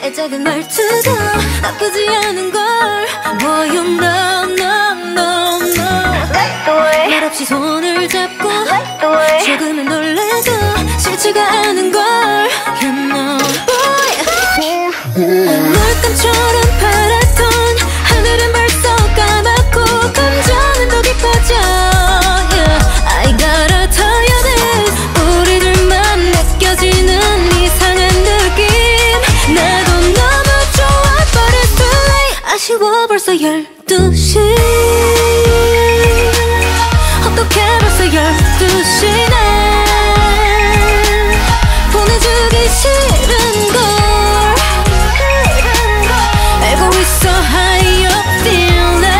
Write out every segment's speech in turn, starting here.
작은 말투도 나쁘지 않은 걸. Boy you know no no no. 말없이 손을 잡고 조금은 놀라도 싫지가 않은 걸. You know boy. 물감처럼 파랗던 하늘은 벌써 까맣고 감정은 더 깊어져. Yeah. I gotta tell you this. 우리들만 느껴지는 이상한 느낌. 나도 너무 좋아 but it's too late. 아쉬워 벌써 12시. 어떡해 벌써 12시네. 보내주기 싫은걸. 알고 있어 how you feeling.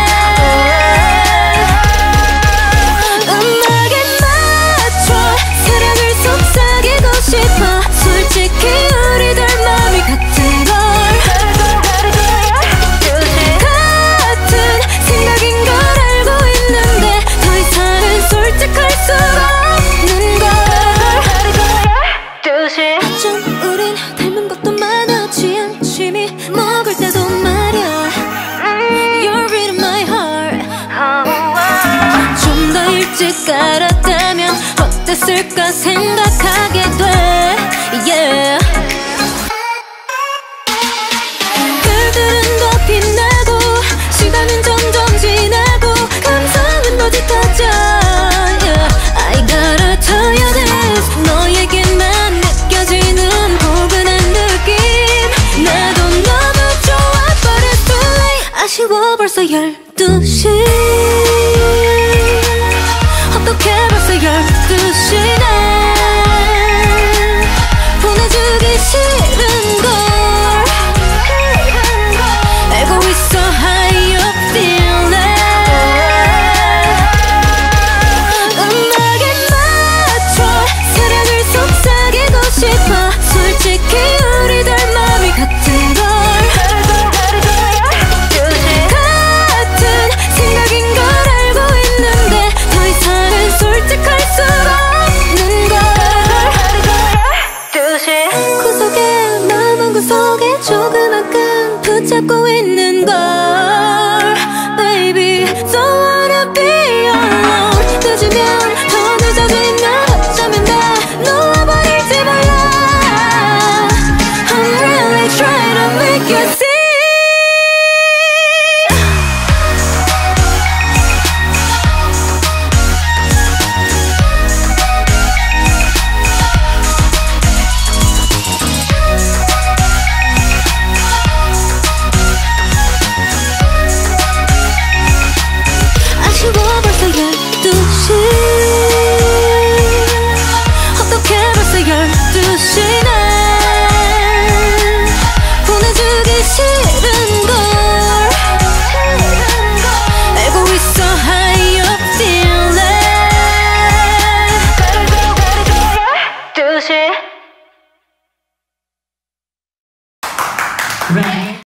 음악에 맞춰 사랑을 속삭이고 싶어. 솔직히 우리들 맘이 같은 걸. 같은 생각인 걸 알고 있는데 더 이상은 솔직할 수가 없는 걸. 좀 우린 닮은 것도 많아. 취향 취미 먹을 때도 말야. You're reading my heart. 좀 더 일찍 알았다면 어땠을까 생각하게 돼. Yeah. 별들은 더 빛나고 시간은 점점 지나고 감성은 더 짙어져. Yeah. I gotta tell you this. 너에게만 느껴지는 포근한 느낌. 나도 너무 좋아 but it's too late. 아쉬워 벌써 12시. 어떡해 벌써 12시네. 보내주기 싫은걸. 알고 있어 how you feeling. 음악에 맞춰 사랑을 속삭이고 싶어. 솔직히 우리들 맘이 같은 걸. 같은 생각인 걸 알고 있는데 더 이상은 솔직할 수가 없는 걸. 구석에 마음 구석에 조그만큼 붙잡고 있는 걸. Baby so